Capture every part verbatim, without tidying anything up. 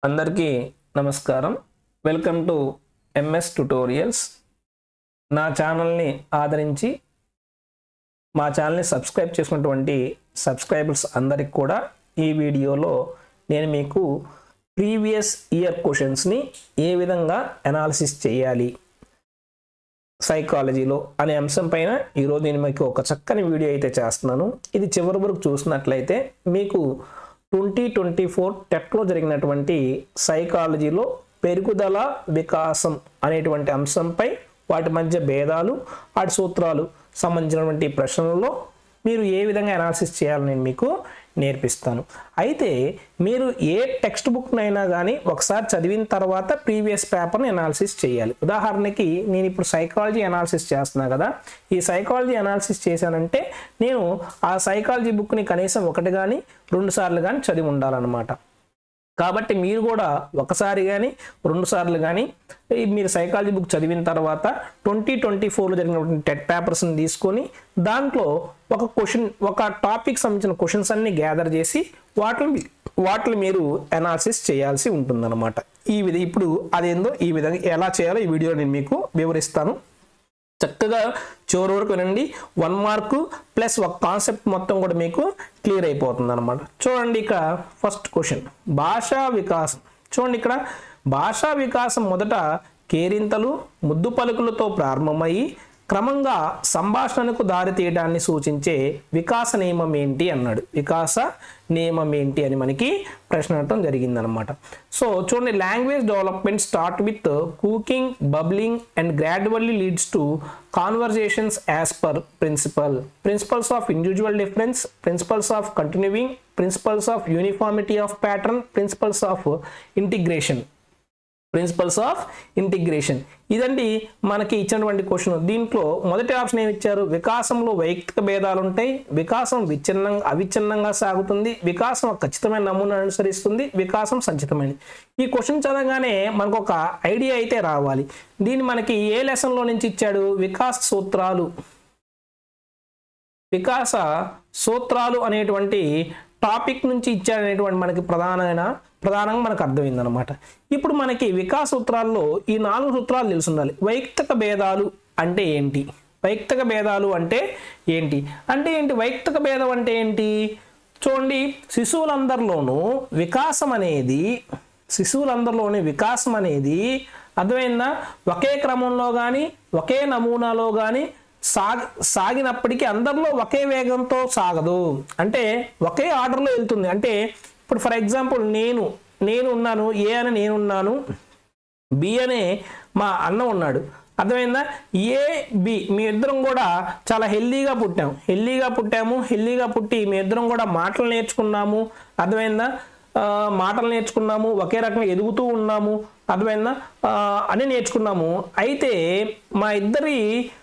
అందరికీ నమస్కారం. Welcome to M S tutorials. నా ఛానల్ని ఆదరించి మా ఛానల్ని సబ్స్క్రైబ్ చేసుకున్నటువంటి సబ్స్క్రైబర్స్ అందరికి కూడా ఈ వీడియోలో నేను మీకు ప్రీవియస్ ఇయర్ క్వశ్చన్స్ని ఏ విధంగా అనాలిసిస్ చేయాలి సైకాలజీలో అనే అంశం పైన ఈరోజు నేను మీకు ఒక చక్కని వీడియో అయితే చేస్తున్నాను. ఇది చివరి వరకు చూసినట్లయితే మీకు ట్వంటీ ట్వంటీ ఫోర్ టెట్లో జరిగినటువంటి సైకాలజీలో పెరుగుదల వికాసం అనేటువంటి అంశంపై వాటి మధ్య భేదాలు వాటి సూత్రాలు సంబంధించినటువంటి ప్రశ్నలలో మీరు ఏ విధంగా అనాలిసిస్ చేయాలని నేను మీకు నేర్పిస్తాను. అయితే మీరు ఏ టెక్స్ట్ బుక్నైనా కానీ ఒకసారి చదివిన తర్వాత ప్రీవియస్ పేపర్ని అనాలిసిస్ చేయాలి. ఉదాహరణకి నేను ఇప్పుడు సైకాలజీ అనాలిసిస్ చేస్తున్నా కదా, ఈ సైకాలజీ అనాలిసిస్ చేశానంటే నేను ఆ సైకాలజీ బుక్ని కనీసం ఒకటి కానీ రెండు సార్లు కానీ చదివి ఉండాలన్నమాట. కాబట్టి మీరు కూడా ఒకసారి కానీ రెండు సార్లు కానీ మీరు సైకాలజీ బుక్ చదివిన తర్వాత ట్వంటీ ట్వంటీ ఫోర్లో జరిగినటువంటి టెట్ పేపర్స్ని తీసుకొని దాంట్లో ఒక క్వశ్చన్ ఒక టాపిక్ సంబంధించిన క్వశ్చన్స్ అన్ని గ్యాదర్ చేసి వాటిని వాటిని మీరు అనాలిసిస్ చేయాల్సి ఉంటుందన్నమాట. ఈ విధ ఇప్పుడు అదేందో ఈ విధంగా ఎలా చేయాలో ఈ వీడియో నేను మీకు వివరిస్తాను. చక్కగా చివరి వరకు వినండి. వన్ మార్కు ప్లస్ ఒక కాన్సెప్ట్ మొత్తం కూడా మీకు క్లియర్ అయిపోతుంది అనమాట. చూడండి, ఇక్కడ ఫస్ట్ క్వశ్చన్ భాషా వికాసం. చూడండి, ఇక్కడ భాషా వికాసం మొదట కేరింతలు ముద్దు పలుకులతో ప్రారంభమయ్యి క్రమంగా సంభాషణకు దారి తీయడాన్ని సూచించే వికాస నియమం ఏంటి అన్నాడు. వికాస నియమం ఏంటి అని మనకి ప్రశ్న అడగడం జరిగిందనమాట. సో చూడండి, language development start with cooing babbling and gradually leads to conversations as per principle principles of individual difference, principles of continuing, principles of uniformity of pattern, principles of integration principles of integration ఇదండి మనకి ఇచ్చినటువంటి question. దీంట్లో మొదటి option ఏమి ఇచ్చారు? వికాసంలో వైయక్తిక భేదాలు ఉంటాయి, వికాసం విచ్ఛిన్నంగా అవిచ్ఛిన్నంగా సాగుతుంది, వికాసం ఒక ఖచ్చితమైన నమూనా అనుసరిస్తుంది, వికాసం సంచితమైనది. ఈ క్వశ్చన్ చదవగానే మనకు ఒక ఐడియా అయితే రావాలి. దీన్ని మనకి ఏ లెసన్లో నుంచి ఇచ్చాడు? వికాస సూత్రాలు వికాస సూత్రాలు అనేటువంటి టాపిక్ నుంచి ఇచ్చాడనేటువంటి మనకి ప్రధానమైన ప్రధానంగా మనకు అర్థమైందనమాట. ఇప్పుడు మనకి వికాస సూత్రాల్లో ఈ నాలుగు సూత్రాలు తెలిసి ఉండాలి. వైయక్తిక భేదాలు అంటే ఏంటి? వైయక్తిక భేదాలు అంటే ఏంటి అంటే ఏంటి వైయక్తిక భేదం అంటే ఏంటి? చూడండి, శిశువులందరిలోనూ వికాసం అనేది శిశువులందరిలోని వికాసం అనేది అర్థమైందా? ఒకే క్రమంలో కానీ ఒకే నమూనాలో కానీ సాగి సాగినప్పటికీ అందరిలో ఒకే వేగంతో సాగదు. అంటే ఒకే ఆర్డర్లో వెళ్తుంది. అంటే ఇప్పుడు ఫర్ ఎగ్జాంపుల్ నేను నేను ఉన్నాను, ఏ అని నేను ఉన్నాను, బి అనే మా అన్న ఉన్నాడు. అర్థమైందా? ఏ బి మీ ఇద్దరం కూడా చాలా హెల్దీగా పుట్టాము హెల్దీగా పుట్టాము హెల్దీగా పుట్టి మీ ఇద్దరం కూడా మాటలు నేర్చుకున్నాము. అర్థమైందా? మాటలు నేర్చుకున్నాము, ఒకే రకంగా ఎదుగుతూ ఉన్నాము. అర్థమైందా? అని నేర్చుకున్నాము. అయితే మా ఇద్దరి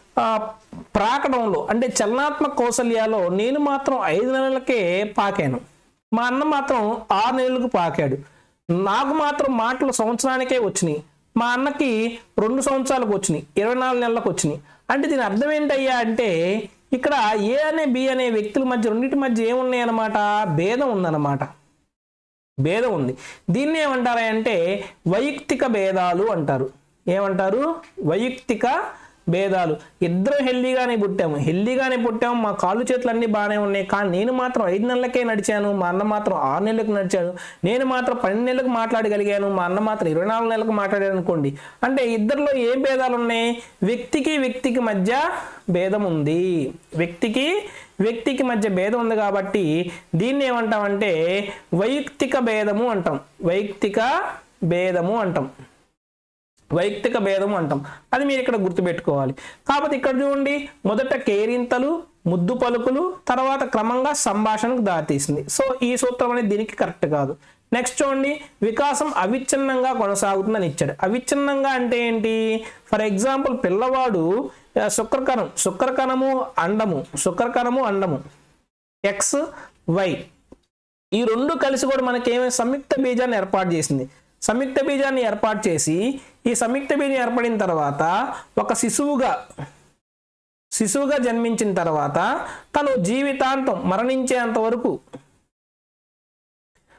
ప్రాకడంలో అంటే చలనాత్మక కౌశల్యాలో నేను మాత్రం ఐదు నెలలకే పాకాను, మా అన్న మాత్రం ఆరు నెలలకు పాకాడు. నాకు మాత్రం మాటలు సంవత్సరానికే వచ్చినాయి, మా అన్నకి రెండు సంవత్సరాలకు వచ్చినాయి, ఇరవై నాలుగు నెలలకు వచ్చినాయి. అంటే దీని అర్థం ఏంటయ్యా అంటే ఇక్కడ ఏ అనే బి అనే వ్యక్తుల మధ్య రెండింటి మధ్య ఏమున్నాయి అన్నమాట? భేదం ఉందన్నమాట. భేదం ఉంది. దీన్ని ఏమంటారా అంటే వైయక్తిక భేదాలు అంటారు. ఏమంటారు? వైయక్తిక భేదాలు. ఇద్దరు హెల్దీగానే పుట్టాము హెల్దీగానే పుట్టాము మా కాళ్ళు చేతులు అన్నీ బాగానే ఉన్నాయి, కానీ నేను మాత్రం ఐదు నెలలకే నడిచాను, మా అన్న మాత్రం ఆరు నెలలకు నడిచాడు, నేను మాత్రం పన్నెండు నెలలకు మాట్లాడగలిగాను, మా అన్న మాత్రం ఇరవై నాలుగు నెలలకు మాట్లాడాను అనుకోండి. అంటే ఇద్దరిలో ఏం భేదాలు ఉన్నాయి? వ్యక్తికి వ్యక్తికి మధ్య భేదం ఉంది. వ్యక్తికి వ్యక్తికి మధ్య భేదం ఉంది కాబట్టి దీన్ని ఏమంటామంటే వైయక్తిక భేదము అంటాం. వైయక్తిక భేదము అంటాం వైయక్తిక భేదం అంటాం. అది మీరు ఇక్కడ గుర్తుపెట్టుకోవాలి. కాబట్టి ఇక్కడ చూడండి, మొదట కేరింతలు ముద్దు పలుకులు తర్వాత క్రమంగా సంభాషణకు దారితీసింది. సో ఈ సూత్రం అనేది దీనికి కరెక్ట్ కాదు. నెక్స్ట్ చూడండి, వికాసం అవిచ్ఛిన్నంగా కొనసాగుతుందని ఇచ్చాడు. అవిచ్ఛిన్నంగా అంటే ఏంటి? ఫర్ ఎగ్జాంపుల్ పిల్లవాడు శుక్రకణం శుక్రకణము అండము శుక్రకణము అండము ఎక్స్ వై ఈ రెండు కలిసి కూడా మనకి ఏమైనా సంయుక్త బీజాన్ని ఏర్పాటు చేసింది. సంయుక్త బీజాన్ని ఏర్పాటు చేసి ఈ సంయుక్త బీజం ఏర్పడిన తర్వాత ఒక శిశువుగా శిశువుగా జన్మించిన తర్వాత తను జీవితాంతం మరణించేంత వరకు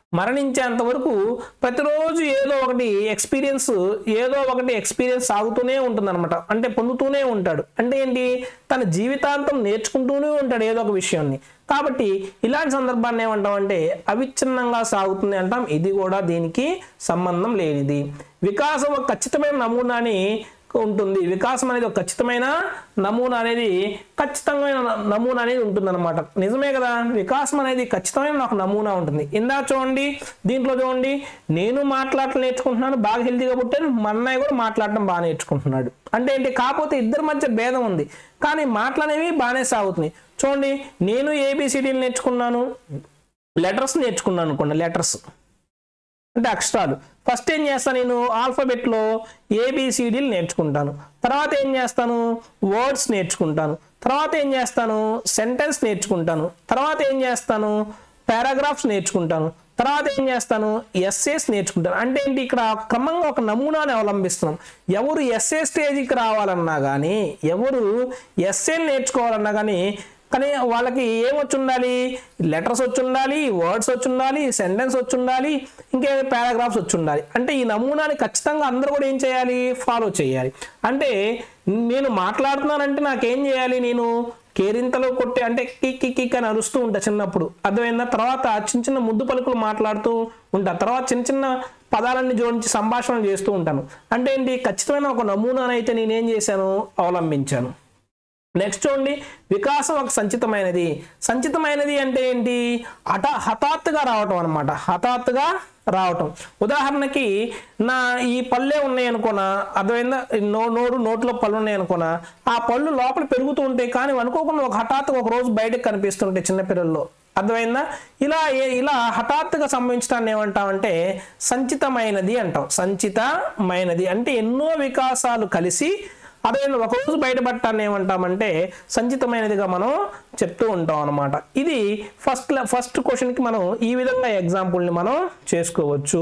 మరణించేంత వరకు ప్రతిరోజు ఏదో ఒకటి ఎక్స్పీరియన్స్ ఏదో ఒకటి ఎక్స్పీరియన్స్ సాగుతూనే ఉంటుందన్నమాట. అంటే పొందుతూనే ఉంటాడు. అంటే ఏంటి, తన జీవితాంతం నేర్చుకుంటూనే ఉంటాడు ఏదో ఒక విషయాన్ని. కాబట్టి ఇలాంటి సందర్భాన్ని ఏమంటామంటే అవిచ్ఛిన్నంగా సాగుతుంది అంటాం. ఇది కూడా దీనికి సంబంధం లేనిది. వికాసం ఒక ఖచ్చితమైన నమూనాని ఉంటుంది. వికాసం అనేది ఒక ఖచ్చితమైన నమూనా అనేది ఖచ్చితమైన నమూనా అనేది ఉంటుంది అనమాట. నిజమే కదా, వికాసం అనేది ఖచ్చితమైన నాకు నమూనా ఉంటుంది. ఇందా చూడండి, దీంట్లో చూడండి, నేను మాట్లాడటం నేర్చుకుంటున్నాను, బాగా హెల్తీగా పుట్టాను, మా అన్నయ్య కూడా మాట్లాడటం బాగా నేర్చుకుంటున్నాడు. అంటే ఏంటి, కాకపోతే ఇద్దరి మధ్య భేదం ఉంది, కానీ మాటలనేవి బాగానే సాగుతున్నాయి. చూడండి, నేను ఏబిసిడీలు నేర్చుకున్నాను, లెటర్స్ నేర్చుకున్నాను అనుకోండి, లెటర్స్ అంటే అక్షరాలు. ఫస్ట్ ఏం చేస్తాను, నేను ఆల్ఫాబెట్లో ఏబిసిడీలు నేర్చుకుంటాను. తర్వాత ఏం చేస్తాను, వర్డ్స్ నేర్చుకుంటాను. తర్వాత ఏం చేస్తాను, సెంటెన్స్ నేర్చుకుంటాను. తర్వాత ఏం చేస్తాను, పారాగ్రాఫ్స్ నేర్చుకుంటాను. తర్వాత ఏం చేస్తాను, ఎస్ఏస్ నేర్చుకుంటాను. అంటే ఏంటి, ఇక్కడ క్రమంగా ఒక నమూనాని అవలంబిస్తున్నాం. ఎవరు ఎస్ఏ స్టేజ్కి రావాలన్నా కానీ, ఎవరు ఎస్ఏ నేర్చుకోవాలన్నా కానీ కానీ వాళ్ళకి ఏమొచ్చి ఉండాలి, లెటర్స్ వచ్చి ఉండాలి, వర్డ్స్ వచ్చి ఉండాలి, సెంటెన్స్ వచ్చి ఉండాలి, ఇంకే పారాగ్రాఫ్స్ వచ్చి ఉండాలి. అంటే ఈ నమూనాని ఖచ్చితంగా అందరూ కూడా ఏం చేయాలి, ఫాలో చేయాలి. అంటే నేను మాట్లాడుతున్నానంటే నాకేం చేయాలి, నేను కేరింతలో కొట్టి అంటే కిక్ కిక్ కిక్ అని అరుస్తూ ఉంటా చిన్నప్పుడు, అర్థమైందా. తర్వాత చిన్న చిన్న ముద్దు పలుకులు మాట్లాడుతూ ఉంటా. తర్వాత చిన్న చిన్న పదాలన్నీ జోడించి సంభాషణ చేస్తూ ఉంటాను. అంటే ఏంటి, ఖచ్చితమైన ఒక నమూనానైతే నేనేం చేశాను, అవలంబించాను. నెక్స్ట్ చూడండి, వికాసం ఒక సంచితమైనది. సంచితమైనది అంటే ఏంటి, హఠ హఠాత్తుగా రావటం అనమాట. హఠాత్తుగా రావటం. ఉదాహరణకి నా ఈ పళ్ళే ఉన్నాయి అనుకోనా, అర్థమైందా, నో నోరు నోట్లో పళ్ళు ఉన్నాయి అనుకోనా, ఆ పళ్ళు లోపల పెరుగుతూ ఉంటాయి, కానీ అనుకోకుండా ఒక హఠాత్తుగా ఒక రోజు బయటకు కనిపిస్తుంటాయి చిన్నపిల్లల్లో, అర్థమైందా. ఇలా ఇలా హఠాత్తుగా సంభవించడాన్ని ఏమంటామంటే సంచితమైనది అంటాం. సంచితమైనది అంటే ఎన్నో వికాసాలు కలిసి అదే ఒకరోజు బయటపడటాన్ని ఏమంటామంటే సంచితమైనదిగా మనం చెప్తూ ఉంటాం అనమాట. ఇది ఫస్ట్ ఫస్ట్ క్వశ్చన్కి మనం ఈ విధంగా ఎగ్జాంపుల్ని మనం చేసుకోవచ్చు.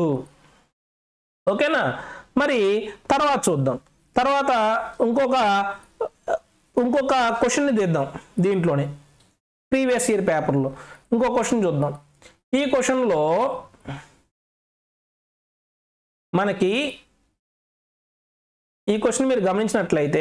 ఓకేనా. మరి తర్వాత చూద్దాం. తర్వాత ఇంకొక ఇంకొక క్వశ్చన్ని తీద్దాం. దీంట్లోనే ప్రీవియస్ ఇయర్ పేపర్లో ఇంకో క్వశ్చన్ చూద్దాం. ఈ క్వశ్చన్లో మనకి ఈ క్వశ్చన్ మీరు గమనించినట్లయితే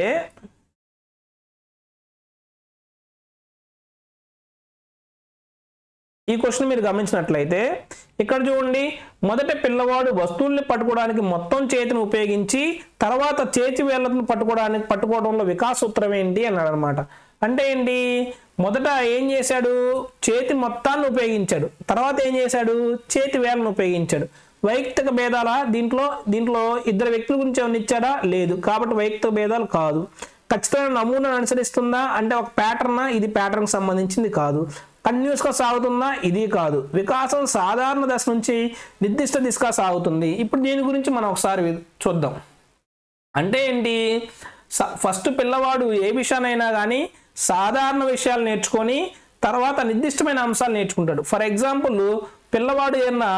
ఈ క్వశ్చన్ మీరు గమనించినట్లయితే ఇక్కడ చూడండి, మొదట పిల్లవాడు వస్తువుల్ని పట్టుకోవడానికి మొత్తం చేతిని ఉపయోగించి తర్వాత చేతి వేళ్ళను పట్టుకోవడానికి పట్టుకోవడంలో వికాస సూత్రం ఏంటి అన్నాడు అనమాట. అంటే ఏంటి, మొదట ఏం చేశాడు, చేతి మొత్తాన్ని ఉపయోగించాడు. తర్వాత ఏం చేశాడు, చేతి వేళ్ళను ఉపయోగించాడు. వైయక్తిక భేదాల దీంట్లో దీంట్లో ఇద్దరు వ్యక్తుల గురించి ఏమైనా ఇచ్చాడా, లేదు. కాబట్టి వైయక్తిక భేదాలు కాదు. ఖచ్చితమైన నమూనాను అనుసరిస్తుందా అంటే ఒక ప్యాటర్నా, ఇది ప్యాటర్న్కి సంబంధించింది కాదు. కంటిన్యూస్గా సాగుతుందా, ఇది కాదు. వికాసం సాధారణ దశ నుంచి నిర్దిష్ట దిశగా సాగుతుంది. ఇప్పుడు దీని గురించి మనం ఒకసారి చూద్దాం. అంటే ఏంటి, ఫస్ట్ పిల్లవాడు ఏ విషయానైనా కానీ సాధారణ విషయాలు నేర్చుకొని తర్వాత నిర్దిష్టమైన అంశాలు నేర్చుకుంటాడు. ఫర్ ఎగ్జాంపుల్, పిల్లవాడు ఏమన్నా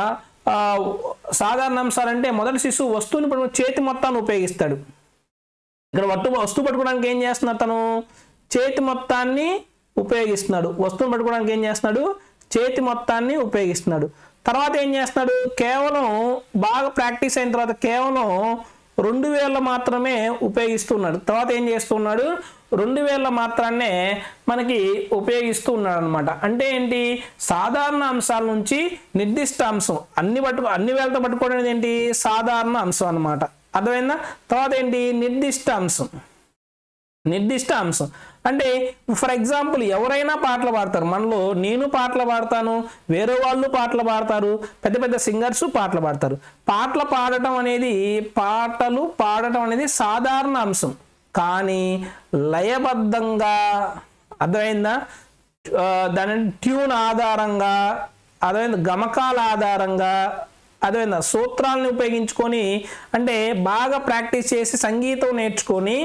సాధారణ అంశాలంటే మొదటి శిశువు వస్తువుని పట్టుకుని చేతి మొత్తాన్ని ఉపయోగిస్తాడు. ఇక్కడ వట్టు వస్తువు పట్టుకోవడానికి ఏం చేస్తున్నాడు, తను చేతి మొత్తాన్ని ఉపయోగిస్తున్నాడు. వస్తువుని పట్టుకోవడానికి ఏం చేస్తున్నాడు, చేతి మొత్తాన్ని ఉపయోగిస్తున్నాడు. తర్వాత ఏం చేస్తున్నాడు, కేవలం బాగా ప్రాక్టీస్ అయిన తర్వాత కేవలం రెండు వేల మాత్రమే ఉపయోగిస్తున్నాడు. తర్వాత ఏం చేస్తున్నాడు, రెండు వేల మాత్రాన్నే మనకి ఉపయోగిస్తూ ఉన్నాడు అనమాట. అంటే ఏంటి, సాధారణ అంశాల నుంచి నిర్దిష్ట అంశం అన్ని పట్టుకో అన్ని వేలతో పట్టుకోవడం ఏంటి, సాధారణ అంశం అనమాట. అర్థమైందా. తర్వాత ఏంటి, నిర్దిష్ట అంశం. నిర్దిష్ట అంశం అంటే ఫర్ ఎగ్జాంపుల్ ఎవరైనా పాటలు పాడతారు. మనలో నేను పాటలు పాడతాను, వేరే వాళ్ళు పాటలు పాడతారు, పెద్ద పెద్ద సింగర్స్ పాటలు పాడతారు. పాటలు పాడటం అనేది పాటలు పాడటం అనేది సాధారణ అంశం. కానీ లయబద్ధంగా, అర్థమైందా, దాని ట్యూన్ ఆధారంగా, అర్థమైందా, గమకాల ఆధారంగా, అర్థమైందా, సూత్రాలను ఉపయోగించుకొని అంటే బాగా ప్రాక్టీస్ చేసి సంగీతం నేర్చుకొని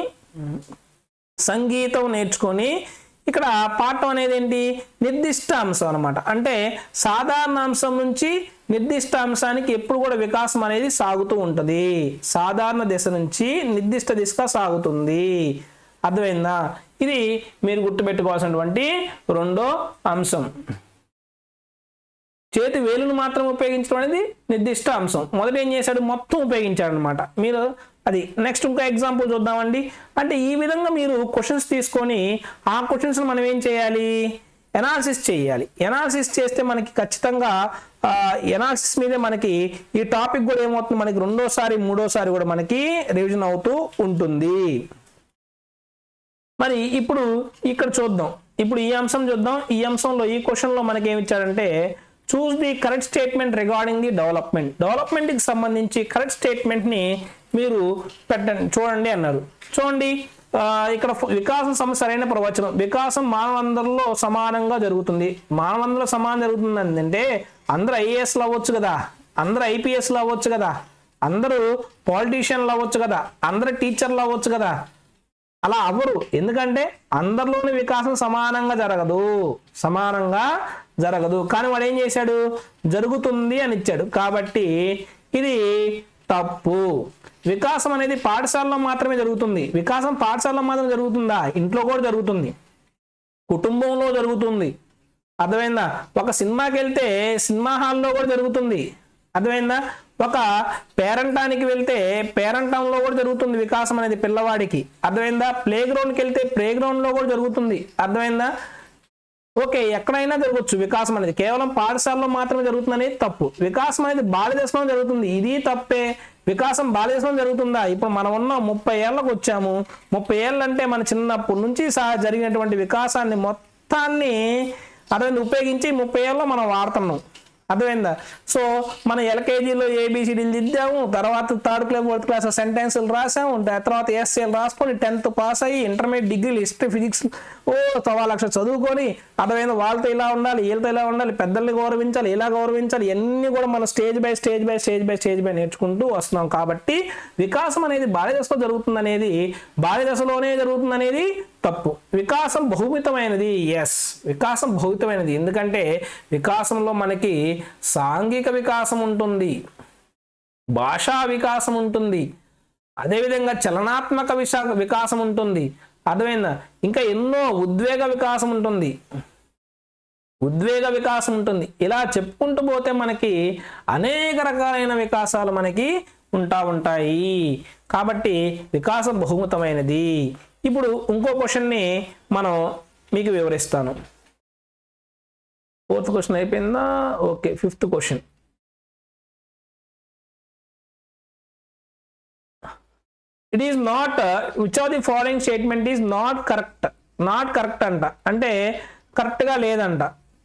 సంగీతం నేర్చుకొని ఇక్కడ పాఠం అనేది ఏంటి, నిర్దిష్ట అంశం అనమాట. అంటే సాధారణ అంశం నుంచి నిర్దిష్ట అంశానికి ఎప్పుడు కూడా వికాసం అనేది సాగుతూ ఉంటుంది. సాధారణ దిశ నుంచి నిర్దిష్ట దిశగా సాగుతుంది. అర్థమైందా. ఇది మీరు గుర్తుపెట్టుకోవాల్సినటువంటి రెండో అంశం. చేతి వేలును మాత్రం ఉపయోగించడం అనేది నిర్దిష్ట అంశం. మొదట ఏం చేశాడు, మొత్తం ఉపయోగించాడు అనమాట. మీరు అది నెక్స్ట్ ఇంకో ఎగ్జాంపుల్ చూద్దామండి. అంటే ఈ విధంగా మీరు క్వశ్చన్స్ తీసుకొని ఆ క్వశ్చన్స్ మనం ఏం చేయాలి, ఎనాలిసిస్ చేయాలి. ఎనాలిసిస్ చేస్తే మనకి ఖచ్చితంగా ఎనాలిసిస్ మీదే మనకి ఈ టాపిక్ కూడా ఏమవుతుంది, మనకి రెండోసారి మూడోసారి కూడా మనకి రివిజన్ అవుతూ ఉంటుంది. మరి ఇప్పుడు ఇక్కడ చూద్దాం, ఇప్పుడు ఈ అంశం చూద్దాం. ఈ అంశంలో ఈ క్వశ్చన్లో మనకి ఏమి ఇచ్చాడంటే, choose the correct statement regarding the development. డెవలప్మెంట్కి సంబంధించి కరెక్ట్ స్టేట్మెంట్ని మీరు పెట్టండి చూడండి అన్నారు. చూడండి ఇక్కడ వికాసం సమస్య సరైన ప్రవచనం. వికాసం మానవందరిలో సమానంగా జరుగుతుంది. మానవందరిలో సమానం జరుగుతుంది అంటే అందరూ ఐఏఎస్లు అవ్వచ్చు కదా, అందరూ ఐపీఎస్లు అవ్వచ్చు కదా, అందరూ పాలిటీషియన్లు అవ్వచ్చు కదా, అందరూ టీచర్లు అవ్వచ్చు కదా. అలా అవ్వరు. ఎందుకంటే అందరిలోని వికాసం సమానంగా జరగదు, సమానంగా జరగదు. కానీ వాడు ఏం చేశాడు, జరుగుతుంది అని ఇచ్చాడు. కాబట్టి ఇది తప్పు. వికాసం అనేది పాఠశాలలో మాత్రమే జరుగుతుంది. వికాసం పాఠశాలలో మాత్రం జరుగుతుందా, ఇంట్లో కూడా జరుగుతుంది, కుటుంబంలో జరుగుతుంది. అర్థమైందా? ఒక సినిమాకి వెళ్తే సినిమా హాల్లో కూడా జరుగుతుంది. అర్థమైందా? ఒక పేరంటానికి వెళ్తే పేరంటంలో కూడా జరుగుతుంది వికాసం అనేది పిల్లవాడికి. అర్థమైందా? ప్లే గ్రౌండ్కి వెళ్తే ప్లే గ్రౌండ్లో కూడా జరుగుతుంది. అర్థమైందా? ఓకే, ఎక్కడైనా జరగవచ్చు వికాసం అనేది. కేవలం పాఠశాలలో మాత్రమే జరుగుతుంది అనేది తప్పు. వికాసం అనేది బాల్యదశలో జరుగుతుంది, ఇది తప్పే. వికాసం బాల్యదశలో జరుగుతుందా? ఇప్పుడు మనం ఉన్న ముప్పై ఏళ్ళకు వచ్చాము. ముప్పై ఏళ్ళు అంటే మన చిన్నప్పటి నుంచి సహా జరిగినటువంటి వికాసాన్ని మొత్తాన్ని అర్థమైంది ఉపయోగించి ముప్పై ఏళ్ళలో మనం వాడుతున్నాం. అర్థమైందా? సో మన ఎల్కేజీలో ఏబిసిడీలు దిద్దాము, తర్వాత థర్డ్ క్లాస్ ఫోర్త్ క్లాస్ సెంటెన్సులు రాసాము, తర్వాత ఎస్ఏలు రాసుకొని టెన్త్ పాస్ అయ్యి ఇంటర్మీడియట్ డిగ్రీలు హిస్టరీ ఫిజిక్స్ ఓ సవా లక్ష చదువుకొని అర్థమైంది వాళ్ళతో ఇలా ఉండాలి, వీళ్ళతో ఇలా ఉండాలి, పెద్దల్ని గౌరవించాలి, ఇలా గౌరవించాలి, ఇవన్నీ కూడా మనం stage by stage by stage by stage by నేర్చుకుంటూ వస్తున్నాం. కాబట్టి వికాసం అనేది బాల్యదశలో జరుగుతుంది అనేది బాల్యదశలోనే జరుగుతుంది అనేది తప్పు. వికాసం బహుమితమైనది. ఎస్, వికాసం బహుమితమైనది. ఎందుకంటే వికాసంలో మనకి సాంఘిక వికాసం ఉంటుంది, భాషా వికాసం ఉంటుంది, అదేవిధంగా చలనాత్మక విశా వికాసం ఉంటుంది. అర్థమైందా? ఇంకా ఎన్నో ఉద్వేగ వికాసం ఉంటుంది, ఉద్వేగ వికాసం ఉంటుంది. ఇలా చెప్పుకుంటూ పోతే మనకి అనేక రకాలైన వికాసాలు మనకి ఉంటా ఉంటాయి. కాబట్టి వికాసం బహుమితమైనది. ఇప్పుడు ఇంకో క్వశ్చన్ని మనం మీకు వివరిస్తాను. ఫోర్త్ క్వశ్చన్ అయిపోయిందా? Okay, fifth question. It is not which of the following statement is not correct. Not correct అంట, అంటే కరెక్ట్గా లేదంట.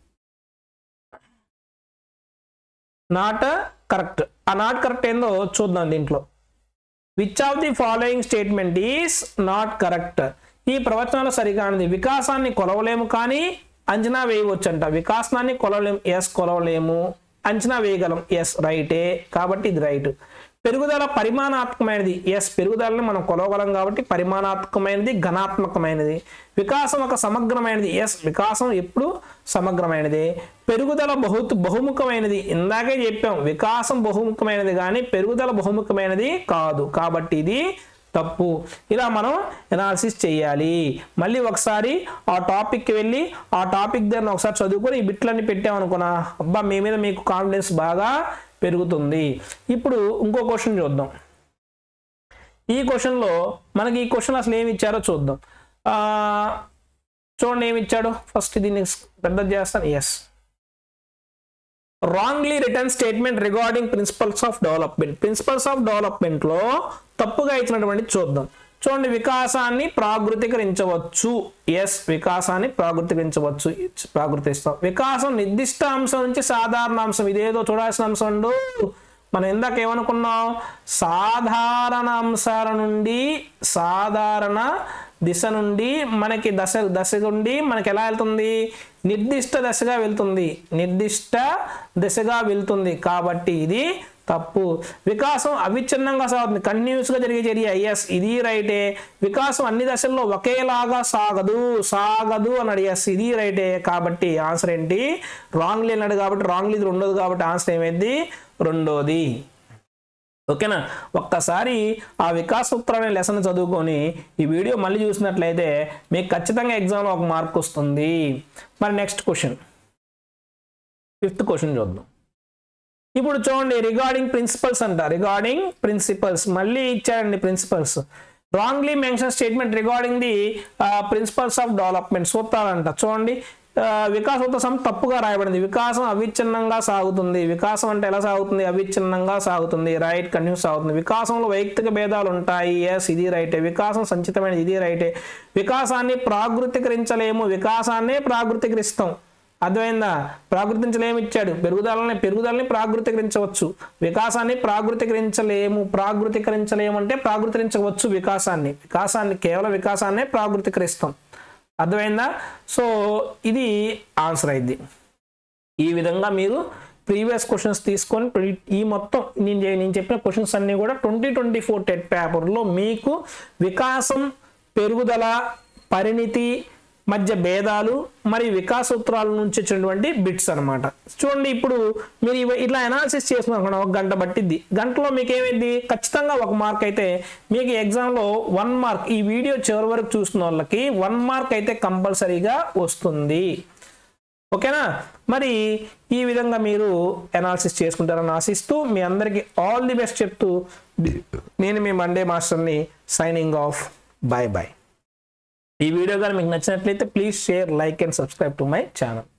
Not correct. ఆ నాట్ కరెక్ట్ ఏందో చూద్దాం దీంట్లో. Which of the following statement is not correct. ఈ ప్రవచనాలు సరికానిది. వికాసాన్ని కొలవలేము కానీ అంచనా వేయవచ్చు అంట. వికాసాన్ని కొలవలేము, ఎస్ కొలవలేము. అంచనా వేయగలం, ఎస్ రైటే. కాబట్టి ఇది రైట్. పెరుగుదల పరిమాణాత్మకమైనది. ఎస్, పెరుగుదలని మనం కొలవగలం కాబట్టి పరిమాణాత్మకమైనది, ఘనాత్మకమైనది. వికాసం ఒక సమగ్రమైనది. ఎస్, వికాసం ఎప్పుడు సమగ్రమైనది. పెరుగుదల బహు బహుముఖమైనది. ఇందాకే చెప్పాం వికాసం బహుముఖమైనది కానీ పెరుగుదల బహుముఖమైనది కాదు. కాబట్టి ఇది తప్పు. ఇలా మనం ఎనాలిసిస్ చేయాలి. మళ్ళీ ఒకసారి ఆ టాపిక్కి వెళ్ళి ఆ టాపిక్ దగ్గర ఒకసారి చదువుకొని ఈ బిట్లన్నీ పెట్టామనుకున్నా అబ్బా మీ మీద మీకు కాన్ఫిడెన్స్ బాగా పెరుగుతుంది. ఇప్పుడు ఇంకో క్వశ్చన్ చూద్దాం. ఈ క్వశ్చన్లో మనకి ఈ క్వశ్చన్ అసలు ఏమి ఇచ్చారో చూద్దాం. చూడండి ఏమి ఇచ్చాడు. ఫస్ట్ దీన్ని పెద్ద చేస్తాను. Yes, wrongly written statement regarding principles of development. Principles of development లో తప్పుగా ఇచ్చినటువంటి చూద్దాం. చూడండి, వికాసాన్ని ప్రాకృతీకరించవచ్చు. ఎస్, వికాసాన్ని ప్రాకృతీకరించవచ్చు, ప్రాకృతిస్తాం. వికాసం నిర్దిష్ట అంశం నుంచి సాధారణ అంశం. ఇదేదో చూడాల్సిన అంశం ఉండు. మనం ఇందాక ఏమనుకున్నాం, సాధారణ అంశాల నుండి సాధారణ దిశ నుండి మనకి దశ దశ నుండి మనకి ఎలా వెళ్తుంది, నిర్దిష్ట దశగా వెళ్తుంది, నిర్దిష్ట దిశగా వెళ్తుంది. కాబట్టి ఇది తప్పు. వికాసం అవిచ్ఛిన్నంగా సాగుతుంది, కంటిన్యూస్గా జరిగే చర్య. ఎస్, ఇది రైటే. వికాసం అన్ని దశల్లో ఒకేలాగా సాగదు సాగదు అన్నాడు. ఎస్, ఇది రైటే. కాబట్టి ఆన్సర్ ఏంటి, రాంగ్లీ అన్నాడు. కాబట్టి రాంగ్లీ ఇది రెండోది. కాబట్టి ఆన్సర్ ఏమైంది, రెండోది. ఓకేనా? ఒక్కసారి ఆ వికాస సూత్రం అనే లెసన్ చదువుకొని ఈ వీడియో మళ్ళీ చూసినట్లయితే మీకు ఖచ్చితంగా ఎగ్జామ్లో ఒక మార్క్ వస్తుంది. మరి నెక్స్ట్ క్వశ్చన్. ఫిఫ్త్ క్వశ్చన్ చూద్దాం. ఇప్పుడు చూడండి, రిగార్డింగ్ ప్రిన్సిపల్స్ అంట. రిగార్డింగ్ ప్రిన్సిపల్స్ మళ్ళీ ఇచ్చారండి. Principles wrongly mention statement regarding the principles of development సూత్రాలంట. చూడండి, వికాస సూత్రం తప్పుగా రాయబడింది. వికాసం అవిచ్ఛిన్నంగా సాగుతుంది. వికాసం అంటే ఎలా సాగుతుంది? అవిచ్ఛిన్నంగా సాగుతుంది. రైట్, కంటిన్యూస్ సాగుతుంది. వికాసంలో వైయక్తిక భేదాలు ఉంటాయి. ఎస్, ఇది రైటే. వికాసం సంచితమైనది. ఇది రైటే. వికాసాన్ని ప్రాకృతీకరించలేము. వికాసాన్నే ప్రాకృతీకరిస్తాం. అర్థమైందా? ప్రాకృతించలేము ఇచ్చాడు. పెరుగుదలని పెరుగుదలని ప్రాకృతీకరించవచ్చు. వికాసాన్ని ప్రాకృతీకరించలేము. ప్రాకృతీకరించలేము అంటే ప్రాకృతీకరించవచ్చు వికాసాన్ని. వికాసాన్ని కేవలం వికాసాన్నే ప్రాకృతీకరిస్తాం. అర్థమైందా? సో ఇది ఆన్సర్ అయింది. ఈ విధంగా మీరు ప్రీవియస్ క్వశ్చన్స్ తీసుకొని ఈ మొత్తం నేను నేను చెప్పిన క్వశ్చన్స్ అన్నీ కూడా ట్వంటీ ట్వంటీ ఫోర్ టెట్ పేపర్లో మీకు వికాసం, పెరుగుదల, పరిణితి మధ్య భేదాలు మరియు వికాస సూత్రాల నుంచి వచ్చినటువంటి బిట్స్ అనమాట. చూడండి, ఇప్పుడు మీరు ఇట్లా అనాలిసిస్ చేసుకున్నాను ఒక గంట పట్టిద్ది. గంటలో మీకు ఏమైంది? ఖచ్చితంగా ఒక మార్క్ అయితే మీకు ఎగ్జామ్లో వన్ మార్క్, ఈ వీడియో చివరి వరకు చూసిన వాళ్ళకి వన్ మార్క్ అయితే కంపల్సరీగా వస్తుంది. ఓకేనా? మరి ఈ విధంగా మీరు అనాలిసిస్ చేసుకుంటారని ఆశిస్తూ మీ అందరికీ ఆల్ ది బెస్ట్ చెప్తూ నేను మీ మండే మాస్టర్ని సైనింగ్ ఆఫ్. Bye bye. ఈ వీడియో కానీ మీకు నచ్చినట్లయితే please share, like and subscribe to my channel.